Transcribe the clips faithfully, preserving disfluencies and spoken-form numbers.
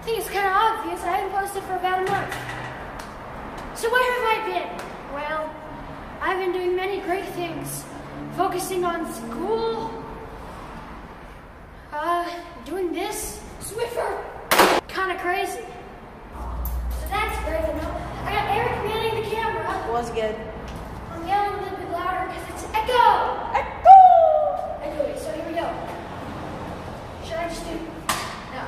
think it's kind of obvious. I haven't posted for about a month. So where have I been? Well, I've been doing many great things. Focusing on school. Uh, doing this. Swiffer. Kind of crazy. So that's great to know. I got Eric manning the camera. Was good. I'm yelling a little bit louder because it's echo. Echo! Anyway, so here we go. Should I just do? No.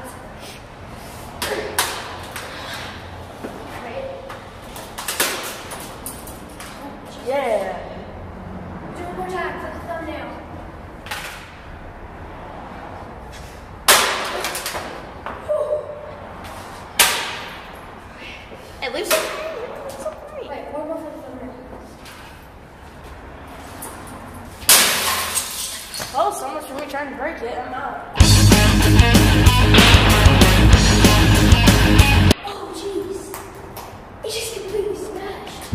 Wait. Yeah. Do it one more time for the thumbnail. At least it's okay. Wait, one more for the thumbnail. Oh, so much for me trying to break it. I'm out. Oh, jeez. It just completely smashed.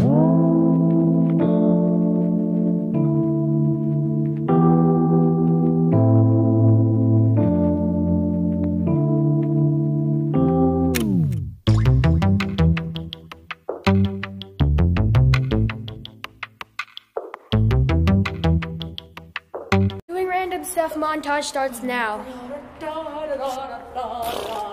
Doing random stuff montage starts now.